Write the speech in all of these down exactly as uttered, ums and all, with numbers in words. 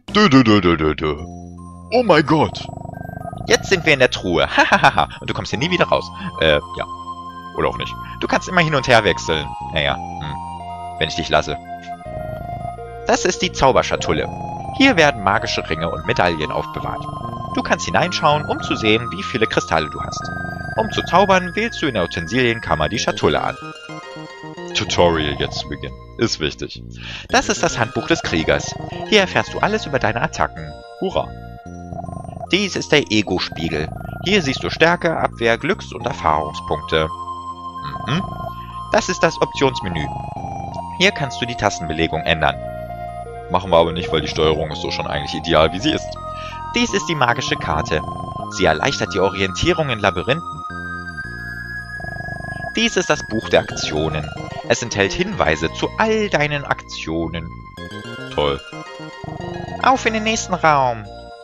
Dö, dö, dö, dö, dö, dö. Oh mein Gott. Jetzt sind wir in der Truhe. Hahaha. Und du kommst hier nie wieder raus. Äh, ja. Oder auch nicht. Du kannst immer hin und her wechseln. Naja, hm. Wenn ich dich lasse. Das ist die Zauberschatulle. Hier werden magische Ringe und Medaillen aufbewahrt. Du kannst hineinschauen, um zu sehen, wie viele Kristalle du hast. Um zu zaubern, wählst du in der Utensilien-Kammer die Schatulle an. Tutorial jetzt zu Beginn. Ist wichtig. Das ist das Handbuch des Kriegers. Hier erfährst du alles über deine Attacken. Hurra. Dies ist der Ego-Spiegel. Hier siehst du Stärke, Abwehr, Glücks- und Erfahrungspunkte. Mhm. Das ist das Optionsmenü. Hier kannst du die Tastenbelegung ändern. Machen wir aber nicht, weil die Steuerung ist so schon eigentlich ideal, wie sie ist. Dies ist die magische Karte. Sie erleichtert die Orientierung in Labyrinthen. Dies ist das Buch der Aktionen. Es enthält Hinweise zu all deinen Aktionen. Toll. Auf in den nächsten Raum.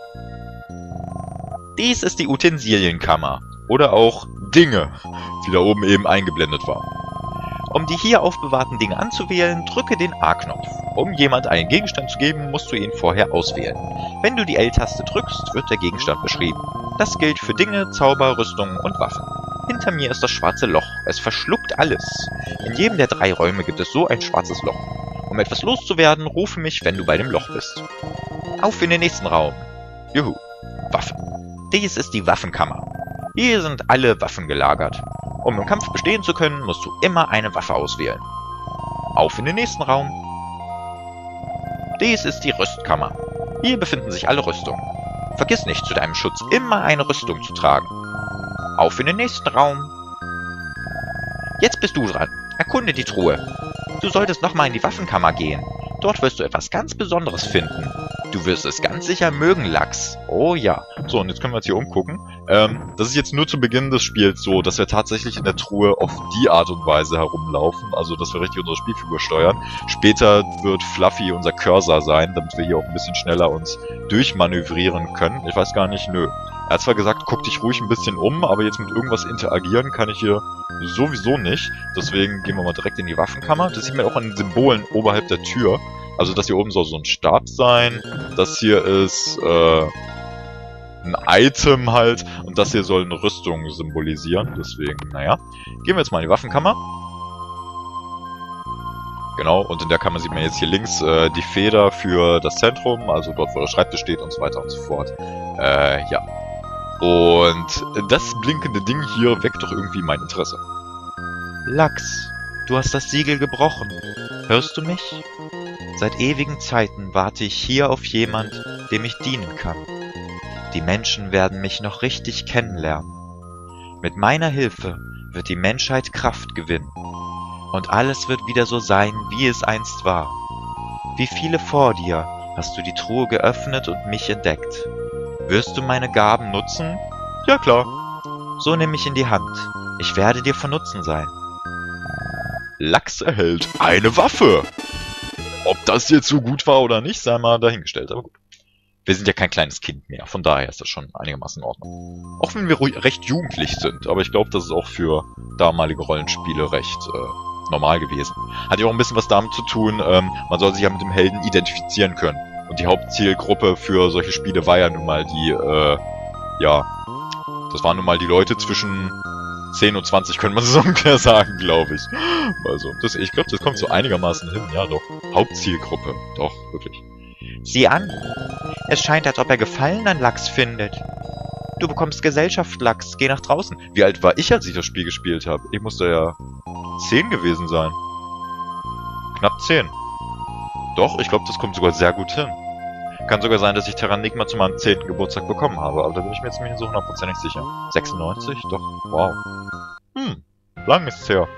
Dies ist die Utensilienkammer. Oder auch Dinge, die da oben eben eingeblendet waren. Um die hier aufbewahrten Dinge anzuwählen, drücke den A-Knopf. Um jemand einen Gegenstand zu geben, musst du ihn vorher auswählen. Wenn du die L-Taste drückst, wird der Gegenstand beschrieben. Das gilt für Dinge, Zauber, Rüstungen und Waffen. Hinter mir ist das schwarze Loch. Es verschluckt alles. In jedem der drei Räume gibt es so ein schwarzes Loch. Um etwas loszuwerden, rufe mich, wenn du bei dem Loch bist. Auf in den nächsten Raum. Juhu. Waffen. Dies ist die Waffenkammer. Hier sind alle Waffen gelagert. Um im Kampf bestehen zu können, musst du immer eine Waffe auswählen. Auf in den nächsten Raum. Dies ist die Rüstkammer. Hier befinden sich alle Rüstungen. Vergiss nicht, zu deinem Schutz immer eine Rüstung zu tragen. Auf in den nächsten Raum. Jetzt bist du dran. Erkunde die Truhe. Du solltest nochmal in die Waffenkammer gehen. Dort wirst du etwas ganz Besonderes finden. Du wirst es ganz sicher mögen, Lachs. Oh ja. So, und jetzt können wir uns hier umgucken. Ähm, das ist jetzt nur zu Beginn des Spiels so, dass wir tatsächlich in der Truhe auf die Art und Weise herumlaufen. Also, dass wir richtig unsere Spielfigur steuern. Später wird Fluffy unser Cursor sein, damit wir hier auch ein bisschen schneller uns durchmanövrieren können. Ich weiß gar nicht, nö. Er hat zwar gesagt, guck dich ruhig ein bisschen um, aber jetzt mit irgendwas interagieren kann ich hier sowieso nicht. Deswegen gehen wir mal direkt in die Waffenkammer. Das sieht man auch an den Symbolen oberhalb der Tür. Also das hier oben soll so ein Stab sein. Das hier ist äh, ein Item halt. Und das hier soll eine Rüstung symbolisieren. Deswegen, naja. Gehen wir jetzt mal in die Waffenkammer. Genau, und in der Kammer sieht man jetzt hier links äh, die Feder für das Zentrum. Also dort, wo der Schreibtisch steht und so weiter und so fort. Äh, ja. Und das blinkende Ding hier weckt doch irgendwie mein Interesse. Lachs, du hast das Siegel gebrochen. Hörst du mich? Seit ewigen Zeiten warte ich hier auf jemand, dem ich dienen kann. Die Menschen werden mich noch richtig kennenlernen. Mit meiner Hilfe wird die Menschheit Kraft gewinnen. Und alles wird wieder so sein, wie es einst war. Wie viele vor dir hast du die Truhe geöffnet und mich entdeckt. Wirst du meine Gaben nutzen? Ja, klar. So nimm mich in die Hand. Ich werde dir von Nutzen sein. Lachs erhält eine Waffe. Ob das jetzt so gut war oder nicht, sei mal dahingestellt. Aber gut. Wir sind ja kein kleines Kind mehr. Von daher ist das schon einigermaßen in Ordnung. Auch wenn wir recht jugendlich sind. Aber ich glaube, das ist auch für damalige Rollenspiele recht äh, normal gewesen. Hat ja auch ein bisschen was damit zu tun, ähm, man soll sich ja mit dem Helden identifizieren können. Und die Hauptzielgruppe für solche Spiele war ja nun mal die, äh, ja, das waren nun mal die Leute zwischen zehn und zwanzig, könnte man so ungefähr sagen, glaube ich. Also, das, ich glaube, das kommt so einigermaßen hin. Ja, doch. Hauptzielgruppe. Doch, wirklich. Sieh an. Es scheint, als ob er Gefallen an Lachs findet. Du bekommst Gesellschaft, Lachs. Geh nach draußen. Wie alt war ich, als ich das Spiel gespielt habe? Ich musste ja zehn gewesen sein. Knapp zehn. Doch, ich glaube, das kommt sogar sehr gut hin. Kann sogar sein, dass ich Terranigma zu meinem zehnten Geburtstag bekommen habe, aber da bin ich mir jetzt nicht so hundertprozentig sicher. sechsundneunzig? Doch, wow. Hm, lang ist's her.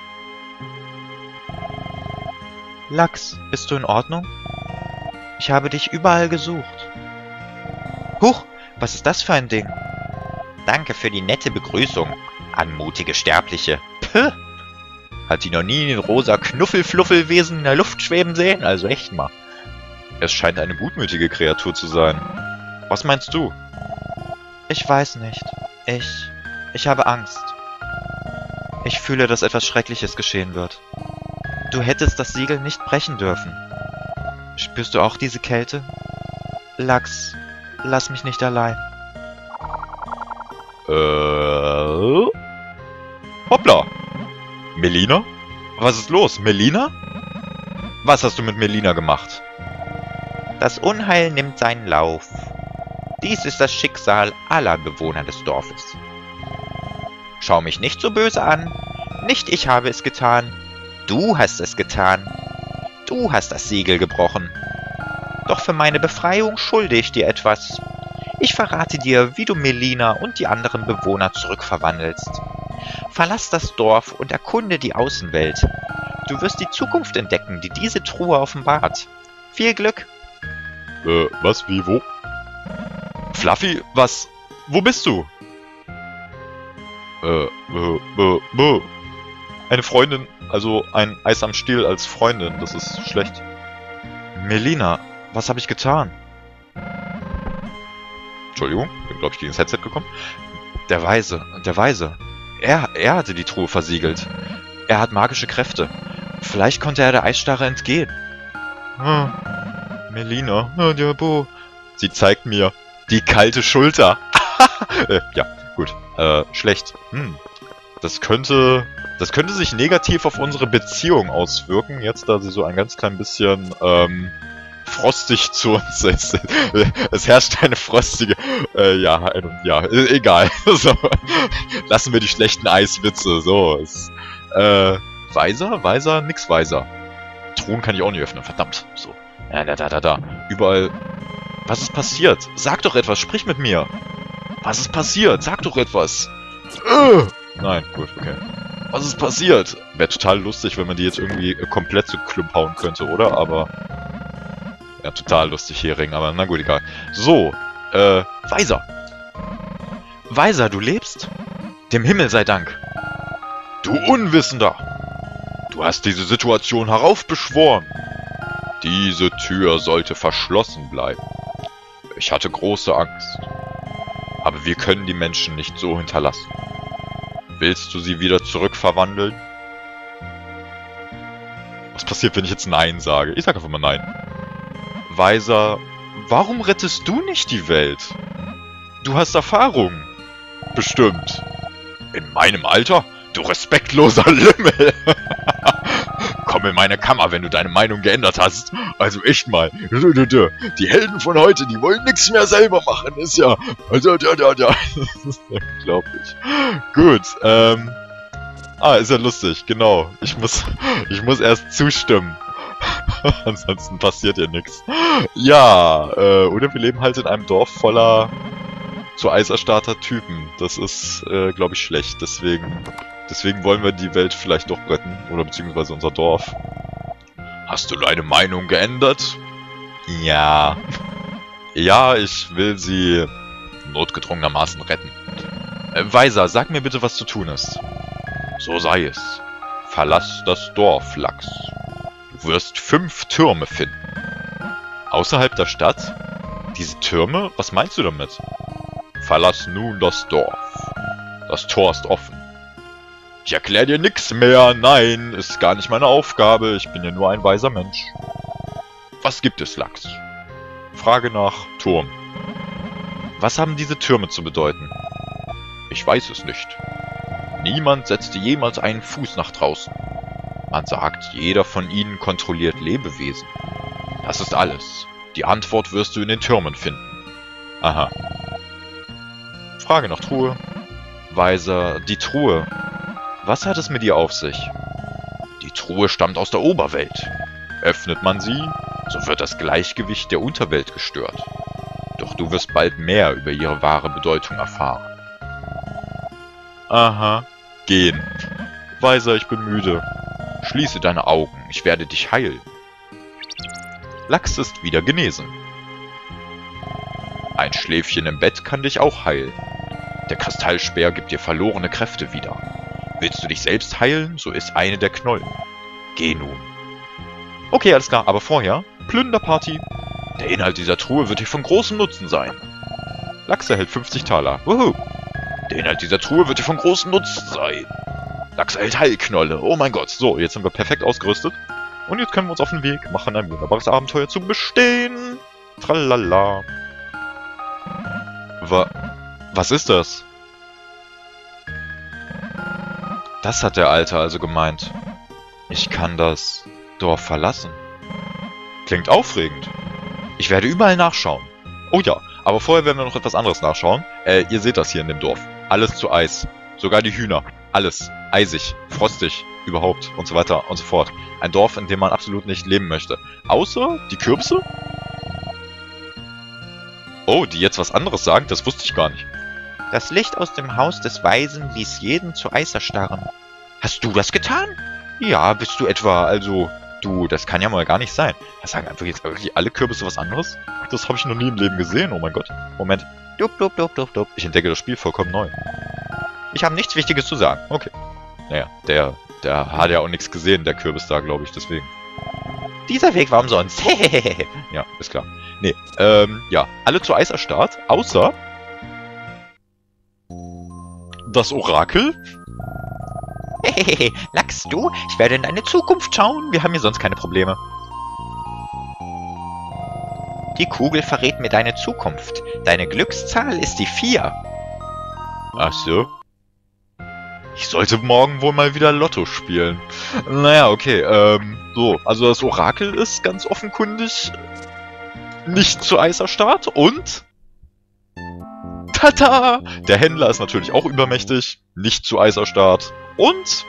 Lachs, bist du in Ordnung? Ich habe dich überall gesucht. Huch, was ist das für ein Ding? Danke für die nette Begrüßung, anmutige Sterbliche. Puh. Hat die noch nie den rosa Knuffelfluffelwesen in der Luft schweben sehen? Also echt mal. Es scheint eine gutmütige Kreatur zu sein. Was meinst du? Ich weiß nicht. Ich... Ich habe Angst. Ich fühle, dass etwas Schreckliches geschehen wird. Du hättest das Siegel nicht brechen dürfen. Spürst du auch diese Kälte? Lachs, lass mich nicht allein. Äh... Hoppla! Melina? Was ist los? Melina? Was hast du mit Melina gemacht? Das Unheil nimmt seinen Lauf. Dies ist das Schicksal aller Bewohner des Dorfes. Schau mich nicht so böse an. Nicht ich habe es getan. Du hast es getan. Du hast das Siegel gebrochen. Doch für meine Befreiung schulde ich dir etwas. Ich verrate dir, wie du Melina und die anderen Bewohner zurückverwandelst. Verlass das Dorf und erkunde die Außenwelt. Du wirst die Zukunft entdecken, die diese Truhe offenbart. Viel Glück! Äh, was, wie, wo? Fluffy, was? Wo bist du? Äh, äh, äh, äh. Eine Freundin, also ein Eis am Stiel als Freundin, das ist schlecht. Melina, was habe ich getan? Entschuldigung, bin glaube ich gegen das Headset gekommen. Der Weise, der Weise. Er, er hatte die Truhe versiegelt. Er hat magische Kräfte. Vielleicht konnte er der Eisstarre entgehen. Hm. Melina, sie zeigt mir die kalte Schulter. äh, ja, gut. Äh, schlecht. Hm. Das könnte, das könnte sich negativ auf unsere Beziehung auswirken, jetzt da sie so ein ganz klein bisschen, ähm, frostig zu uns ist. Es herrscht eine frostige, äh, ja, ein und ja, egal. So. Lassen wir die schlechten Eiswitze, so. Es, äh, weiser, weiser, nix weiser. Truhen kann ich auch nicht öffnen, verdammt. So. Ja, da, da, da, da. Überall. Was ist passiert? Sag doch etwas, sprich mit mir. Was ist passiert? Sag doch etwas. Äh. Nein, gut, okay. Was ist passiert? Wäre total lustig, wenn man die jetzt irgendwie komplett zu Klump hauen könnte, oder? Aber... ja, total lustig, Hering, aber na gut, egal. So, äh, Weiser. Weiser, du lebst? Dem Himmel sei Dank. Du Unwissender! Du hast diese Situation heraufbeschworen. Diese Tür sollte verschlossen bleiben. Ich hatte große Angst. Aber wir können die Menschen nicht so hinterlassen. Willst du sie wieder zurückverwandeln? Was passiert, wenn ich jetzt Nein sage? Ich sage einfach mal Nein. Weiser, warum rettest du nicht die Welt? Du hast Erfahrung. Bestimmt. In meinem Alter? Du respektloser Lümmel. Komm in meine Kammer, wenn du deine Meinung geändert hast. Also echt mal. Die Helden von heute, die wollen nichts mehr selber machen. Ist ja... Also, ja, ja, ja. Das ist unglaublich. Gut, ähm... ah, ist ja lustig, genau. Ich muss... Ich muss erst zustimmen. Ansonsten passiert ja nichts. Ja, äh, oder wir leben halt in einem Dorf voller zu Eis erstarrter Typen. Das ist, äh, glaube ich, schlecht. Deswegen, deswegen wollen wir die Welt vielleicht doch retten. Oder beziehungsweise unser Dorf. Hast du deine Meinung geändert? Ja. Ja, ich will sie notgedrungenermaßen retten. Äh, Weiser, sag mir bitte, was zu tun ist. So sei es. Verlass das Dorf, Lachs. Du wirst fünf Türme finden. Außerhalb der Stadt? Diese Türme? Was meinst du damit? Verlass nun das Dorf. Das Tor ist offen. Ich erkläre dir nichts mehr. Nein, ist gar nicht meine Aufgabe. Ich bin ja nur ein weiser Mensch. Was gibt es, Lachs? Frage nach Turm. Was haben diese Türme zu bedeuten? Ich weiß es nicht. Niemand setzte jemals einen Fuß nach draußen. Man sagt, jeder von ihnen kontrolliert Lebewesen. Das ist alles. Die Antwort wirst du in den Türmen finden. Aha. Frage nach Truhe. Weiser, die Truhe. Was hat es mit ihr auf sich? Die Truhe stammt aus der Oberwelt. Öffnet man sie, so wird das Gleichgewicht der Unterwelt gestört. Doch du wirst bald mehr über ihre wahre Bedeutung erfahren. Aha. Gehen. Weiser, ich bin müde. Schließe deine Augen, ich werde dich heilen. Lachs ist wieder genesen. Ein Schläfchen im Bett kann dich auch heilen. Der Kristallspeer gibt dir verlorene Kräfte wieder. Willst du dich selbst heilen, so ist eine der Knollen. Geh nun. Okay, alles klar, aber vorher, Plünderparty. Der Inhalt dieser Truhe wird dir von großem Nutzen sein. Lachs erhält fünfzig Taler. Wuhu. Der Inhalt dieser Truhe wird dir von großem Nutzen sein. Lachs erhält Heilknolle. Oh mein Gott. So, jetzt sind wir perfekt ausgerüstet. Und jetzt können wir uns auf den Weg machen, ein wunderbares Abenteuer zu bestehen. Tralala. Wa... Was ist das? Das hat der Alte also gemeint. Ich kann das Dorf verlassen. Klingt aufregend. Ich werde überall nachschauen. Oh ja, aber vorher werden wir noch etwas anderes nachschauen. Äh, ihr seht das hier in dem Dorf. Alles zu Eis. Sogar die Hühner. Alles. Eisig. Frostig. Überhaupt. Und so weiter und so fort. Ein Dorf, in dem man absolut nicht leben möchte. Außer die Kürbisse? Oh, die jetzt was anderes sagen? Das wusste ich gar nicht. Das Licht aus dem Haus des Weisen ließ jeden zu Eis erstarren. Hast du das getan? Ja, bist du etwa, also... Du, das kann ja mal gar nicht sein. Das sagen einfach jetzt wirklich alle Kürbisse was anderes? Das habe ich noch nie im Leben gesehen, oh mein Gott. Moment. Dup, dup, dup, dup, dup. Ich entdecke das Spiel vollkommen neu. Ich habe nichts Wichtiges zu sagen. Okay. Naja, der, der hat ja auch nichts gesehen, der Kürbis da, glaube ich, deswegen. Dieser Weg war umsonst. Ja, ist klar. Nee, ähm, ja, alle zu Eis erstarrt, außer... das Orakel? Hehehe, Lachs, du? Ich werde in deine Zukunft schauen. Wir haben hier sonst keine Probleme. Die Kugel verrät mir deine Zukunft. Deine Glückszahl ist die vier. Ach so. Ich sollte morgen wohl mal wieder Lotto spielen. Naja, okay, ähm, so. Also das Orakel ist ganz offenkundig nicht zu Eis erstarrt und... Tata! Der Händler ist natürlich auch übermächtig, nicht zu Eis erstarrt. Und...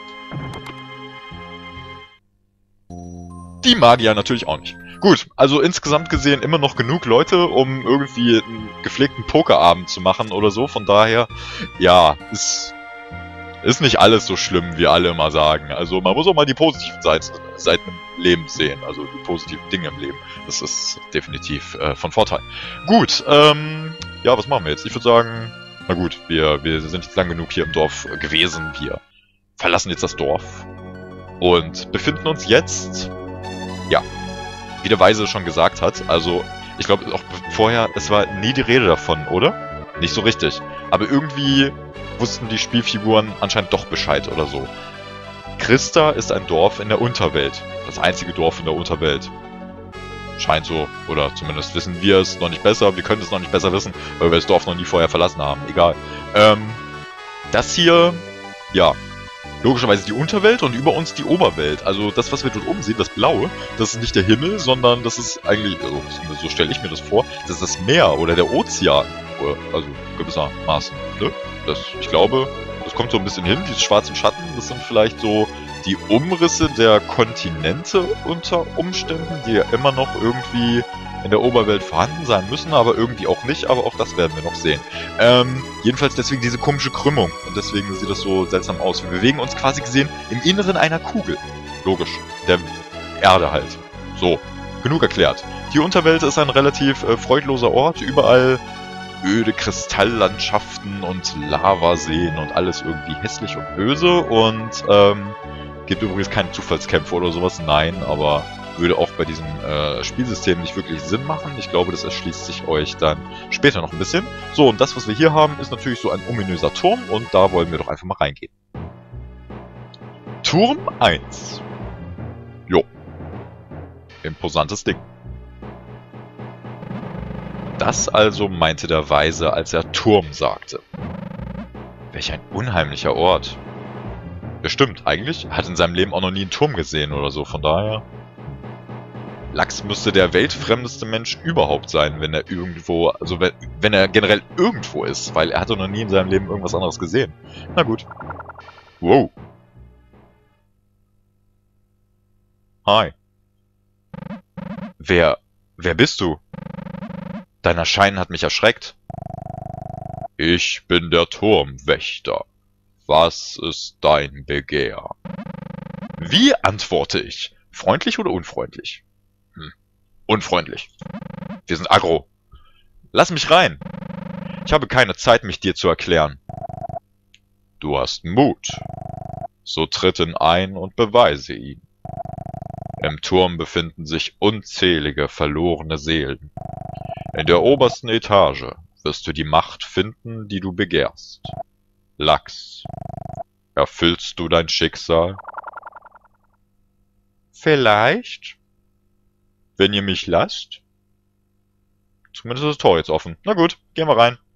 die Magier natürlich auch nicht. Gut, also insgesamt gesehen immer noch genug Leute, um irgendwie einen gepflegten Pokerabend zu machen oder so. Von daher, ja, ist, ist nicht alles so schlimm, wie alle immer sagen. Also man muss auch mal die positiven Seiten, Seiten im Leben sehen. Also die positiven Dinge im Leben. Das ist definitiv äh, von Vorteil. Gut, ähm... ja, was machen wir jetzt? Ich würde sagen, na gut, wir, wir sind jetzt lang genug hier im Dorf gewesen. Wir verlassen jetzt das Dorf und befinden uns jetzt, ja, wie der Weise schon gesagt hat. Also, ich glaube auch vorher, es war nie die Rede davon, oder? Nicht so richtig. Aber irgendwie wussten die Spielfiguren anscheinend doch Bescheid oder so. Christa ist ein Dorf in der Unterwelt. Das einzige Dorf in der Unterwelt. Scheint so, oder zumindest wissen wir es noch nicht besser. Wir können es noch nicht besser wissen, weil wir das Dorf noch nie vorher verlassen haben. Egal. Ähm, das hier, ja, logischerweise die Unterwelt und über uns die Oberwelt. Also das, was wir dort oben sehen, das Blaue, das ist nicht der Himmel, sondern das ist eigentlich, also so stelle ich mir das vor, das ist das Meer oder der Ozean. Also gewissermaßen, ne? Das, ich glaube, das kommt so ein bisschen hin, diese schwarzen Schatten, das sind vielleicht so die Umrisse der Kontinente unter Umständen, die ja immer noch irgendwie in der Oberwelt vorhanden sein müssen, aber irgendwie auch nicht, aber auch das werden wir noch sehen. Ähm, jedenfalls deswegen diese komische Krümmung und deswegen sieht das so seltsam aus. Wir bewegen uns quasi gesehen im Inneren einer Kugel. Logisch, der Erde halt. So, genug erklärt. Die Unterwelt ist ein relativ äh, freudloser Ort, überall öde Kristalllandschaften und Lavaseen und alles irgendwie hässlich und böse und ähm, gibt übrigens keine Zufallskämpfe oder sowas, nein, aber würde auch bei diesem äh, Spielsystem nicht wirklich Sinn machen. Ich glaube, das erschließt sich euch dann später noch ein bisschen. So, und das, was wir hier haben, ist natürlich so ein ominöser Turm und da wollen wir doch einfach mal reingehen. Turm eins. Jo. Imposantes Ding. Das also meinte der Weise, als er Turm sagte. Welch ein unheimlicher Ort. Bestimmt, eigentlich hat in seinem Leben auch noch nie einen Turm gesehen oder so, von daher... Lachs müsste der weltfremdeste Mensch überhaupt sein, wenn er irgendwo, also wenn, wenn er generell irgendwo ist, weil er hatte noch nie in seinem Leben irgendwas anderes gesehen. Na gut. Wow. Hi. Wer, wer bist du? Dein Erscheinen hat mich erschreckt. Ich bin der Turmwächter. Was ist dein Begehr? Wie antworte ich? Freundlich oder unfreundlich? Hm. Unfreundlich. Wir sind aggro. Lass mich rein. Ich habe keine Zeit, mich dir zu erklären. Du hast Mut. So tritt ihn ein und beweise ihn. Im Turm befinden sich unzählige verlorene Seelen. In der obersten Etage wirst du die Macht finden, die du begehrst. Lachs, erfüllst du dein Schicksal? Vielleicht. Wenn ihr mich lasst. Zumindest ist das Tor jetzt offen. Na gut, gehen wir rein.